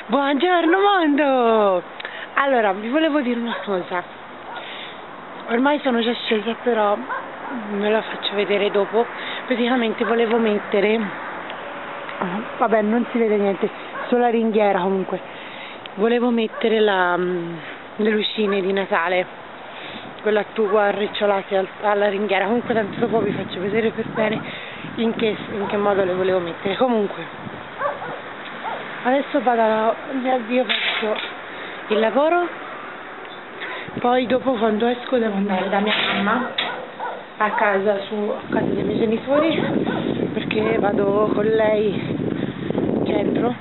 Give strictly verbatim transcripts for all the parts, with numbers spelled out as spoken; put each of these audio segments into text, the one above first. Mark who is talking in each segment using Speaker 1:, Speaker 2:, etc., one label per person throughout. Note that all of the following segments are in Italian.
Speaker 1: Buongiorno mondo! Allora, vi volevo dire una cosa. Ormai sono già scesa, però me la faccio vedere dopo. Praticamente volevo mettere... Vabbè, non si vede niente, solo la ringhiera comunque. Volevo mettere la, le lucine di Natale, quella tuba arricciolate alla ringhiera. Comunque tanto dopo vi faccio vedere per bene in che, in che modo le volevo mettere. Comunque adesso vado a, mi avvio verso il lavoro, poi dopo quando esco devo andare da mia mamma a casa, su, a casa dei miei genitori, perché vado con lei in centro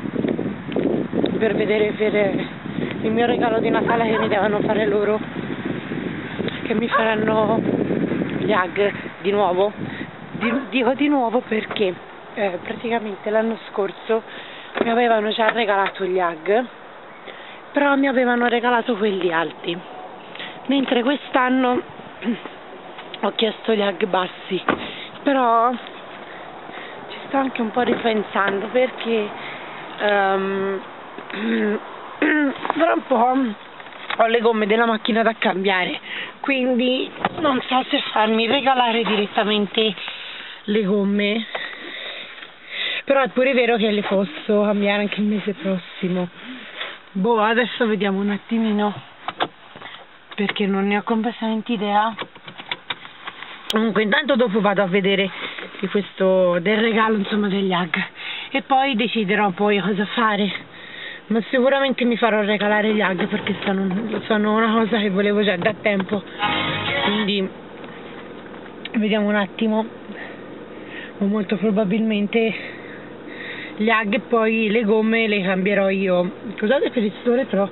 Speaker 1: per vedere per il mio regalo di Natale che mi devono fare loro, che mi faranno gli hug di nuovo. Dico di nuovo perché eh, praticamente l'anno scorso mi avevano già regalato gli hug, però mi avevano regalato quelli alti, mentre quest'anno ho chiesto gli hug bassi. Però ci sto anche un po' ripensando, perché um, tra un po' ho le gomme della macchina da cambiare, quindi non so se farmi regalare direttamente le gomme. Però è pure vero che le posso cambiare anche il mese prossimo. Boh, adesso vediamo un attimino, perché non ne ho completamente idea. Comunque intanto dopo vado a vedere di questo, del regalo, insomma, degli hug, e poi deciderò poi cosa fare. Ma sicuramente mi farò regalare gli hug, perché sono, sono una cosa che volevo già da tempo. Quindi vediamo un attimo. O molto probabilmente gli hug, e poi le gomme le cambierò io. Scusate per il sole, però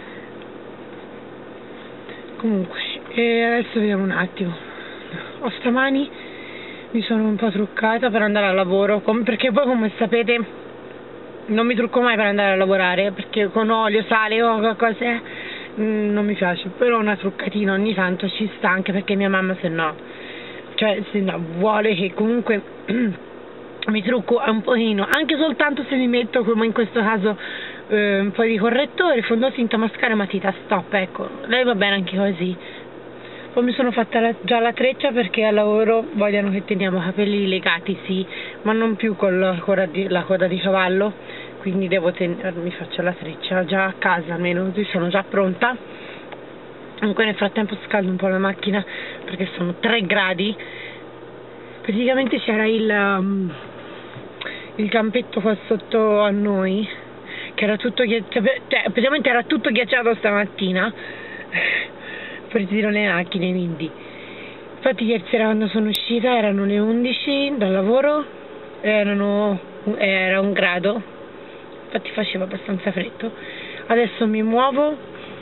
Speaker 1: comunque e adesso vediamo un attimo. Ho stamani mi sono un po' truccata per andare al lavoro, perché poi, come sapete, non mi trucco mai per andare a lavorare, perché con olio, sale o qualcosa mm, non mi piace. Però una truccatina ogni tanto ci sta, anche perché mia mamma, se no, cioè se no vuole che comunque mi trucco un pochino, anche soltanto se mi metto, come in questo caso, eh, un po' di correttore, fondotinta, mascara, matita, stop, ecco. Lei va bene anche così. Poi mi sono fatta la, già la treccia, perché al lavoro vogliono che teniamo i capelli legati, sì, ma non più con la coda di, la coda di cavallo, quindi devo tenere, mi faccio la treccia già a casa, almeno sono già pronta. Comunque nel frattempo scaldo un po' la macchina, perché sono tre gradi. Praticamente c'era il, um, il campetto qua sotto a noi, che era tutto ghiacciato, cioè praticamente era tutto ghiacciato stamattina, per dire le macchine, quindi. Infatti ieri sera, quando sono uscita, erano le undici dal lavoro, erano, era un grado, infatti faceva abbastanza freddo. Adesso mi muovo,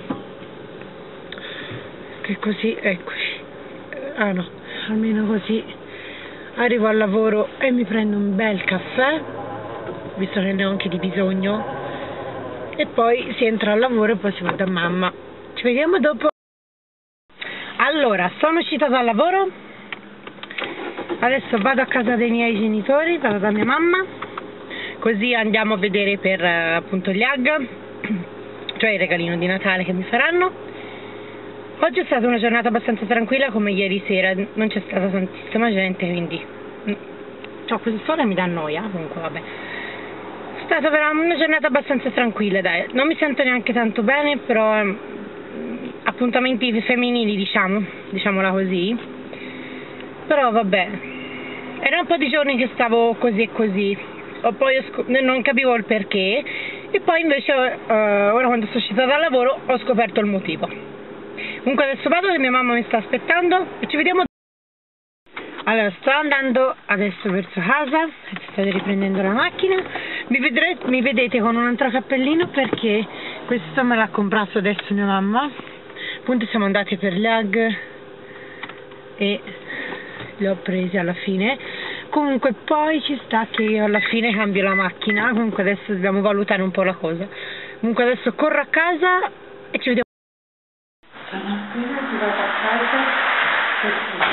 Speaker 1: che così, eccoci, ah no, almeno così arrivo al lavoro e mi prendo un bel caffè, visto che ne ho anche di bisogno, e poi si entra al lavoro e poi si va da mamma. Ci vediamo dopo. Allora, sono uscita dal lavoro, adesso vado a casa dei miei genitori, vado da mia mamma, così andiamo a vedere per appunto gli hug, cioè il regalino di Natale che mi faranno. Oggi è stata una giornata abbastanza tranquilla, come ieri sera, non c'è stata tantissima gente, quindi cioè, questo sole mi dà noia, comunque vabbè. È stata una giornata abbastanza tranquilla, dai, non mi sento neanche tanto bene, però appuntamenti femminili, diciamo, diciamola così. Però vabbè, era un po' di giorni che stavo così e così, o poi non capivo il perché, e poi invece uh, ora, quando sono uscita dal lavoro, ho scoperto il motivo. Comunque adesso vado, che mia mamma mi sta aspettando, e ci vediamo. Allora, sto andando adesso verso casa, state riprendendo la macchina. Mi, vedrete, mi vedete con un altro cappellino, perché questo me l'ha comprato adesso mia mamma. Appunto siamo andati per gli hug e li ho presi alla fine. Comunque poi ci sta che io alla fine cambio la macchina. Comunque adesso dobbiamo valutare un po' la cosa. Comunque adesso corro a casa e ci vediamo. Sono appena arrivata a casa.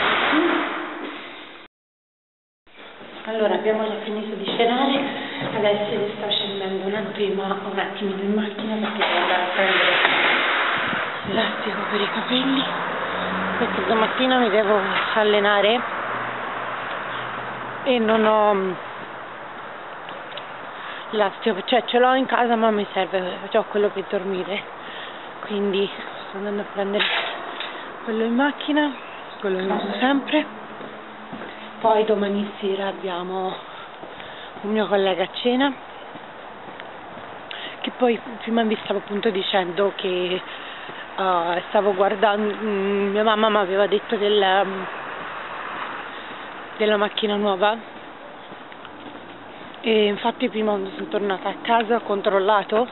Speaker 1: Allora, abbiamo già finito di cenare, adesso vi sto scendendo un prima un attimino in macchina perché devo andare a prendere l'elastico per i capelli, perché domattina mi devo allenare e non ho l'elastico, cioè ce l'ho in casa ma mi serve, ho quello per dormire, quindi sto andando a prendere quello in macchina, quello che uso sempre. Poi domani sera abbiamo un mio collega a cena, che poi prima vi stavo appunto dicendo che uh, stavo guardando, mh, mia mamma mi aveva detto della, della macchina nuova, e infatti prima quando sono tornata a casa ho controllato,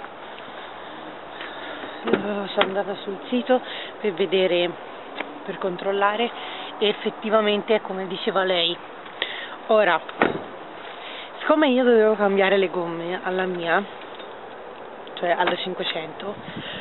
Speaker 1: sono andata sul sito per vedere, per controllare, e effettivamente è come diceva lei. Ora, siccome io dovevo cambiare le gomme alla mia, cioè alla cinquecento,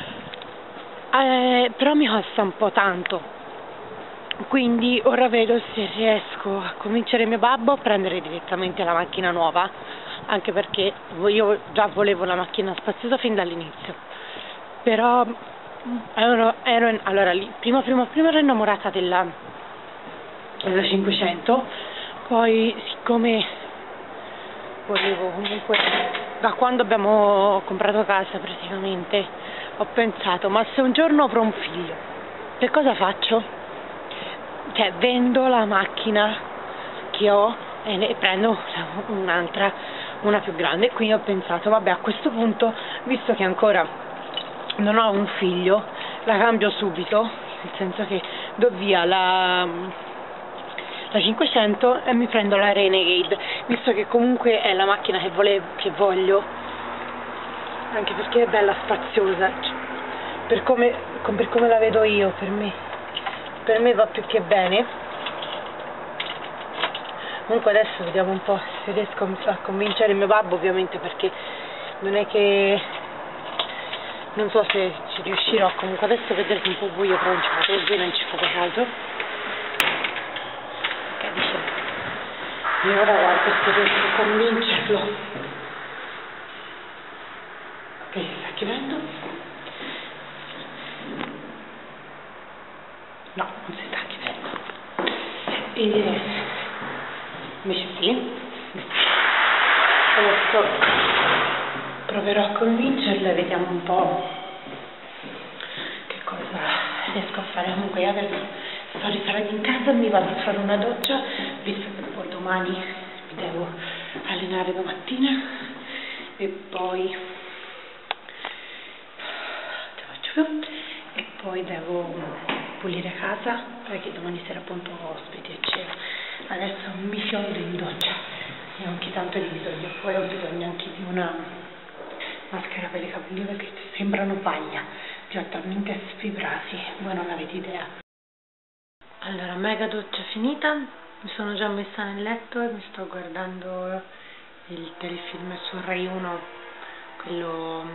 Speaker 1: eh, però mi costa un po' tanto, quindi ora vedo se riesco a convincere mio babbo a prendere direttamente la macchina nuova, anche perché io già volevo la macchina spaziosa fin dall'inizio, però ero, ero allora lì, prima, prima, prima ero innamorata della, della cinquecento, poi siccome volevo comunque, da quando abbiamo comprato casa praticamente, ho pensato, ma se un giorno avrò un figlio, che cosa faccio? Cioè vendo la macchina che ho e ne prendo un'altra, una più grande. Quindi ho pensato, vabbè, a questo punto, visto che ancora non ho un figlio, la cambio subito, nel senso che do via la, la cinquecento e mi prendo la Renegade, visto che comunque è la macchina che, volevo, che voglio, anche perché è bella spaziosa, per come, per come la vedo io, per me, per me va più che bene. Comunque adesso vediamo un po' se riesco a convincere mio babbo, ovviamente, perché non è che, non so se ci riuscirò. Comunque adesso vedrete un po' buio, però non ci fate così, non ci fate caso. Ok, dice, io ora guardo se riesco a convincerlo. Ok, si sta chiudendo? No, non si sta chiudendo. E invece sì, adesso proverò a convincerla e vediamo un po' che cosa riesco a fare. Comunque adesso sto ritornando in casa, mi vado a fare una doccia, visto che poi domani mi devo allenare domattina, e poi ce faccio più, e poi devo pulire casa perché domani sera appunto ho ospiti e cena. Adesso mi fiondo in doccia e anche tanto di bisogno, poi ho bisogno anche di una maschera per i capelli perché sembrano paglia, li ho talmente sfibrati, voi non avete idea. Allora, mega doccia finita, mi sono già messa nel letto e mi sto guardando il telefilm su Rai uno, quello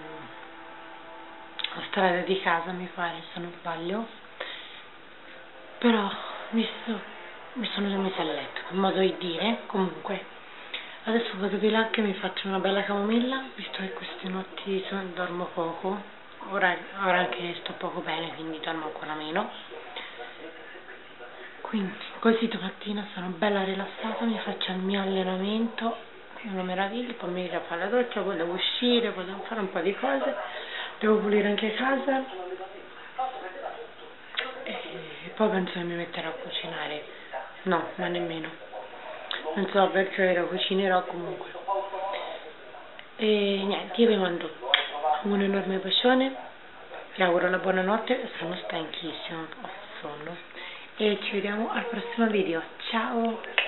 Speaker 1: La strada di casa mi pare, se non sbaglio, però mi sto mi sono già messa a letto, in modo di dire. Comunque adesso vado di là che mi faccio una bella camomilla, visto che queste notti dormo poco, ora, ora che sto poco bene, quindi dormo ancora meno, quindi così domattina sono bella rilassata, mi faccio il mio allenamento, una meraviglia, poi mi rifà la doccia, poi devo uscire, poi devo fare un po' di cose, devo pulire anche casa e poi penso che mi metterò a cucinare. No, ma nemmeno. Non so perché lo cucinerò comunque. E niente, io vi mando un enorme bacione, vi auguro una buona notte, sono stanchissima, ho sonno. E ci vediamo al prossimo video. Ciao!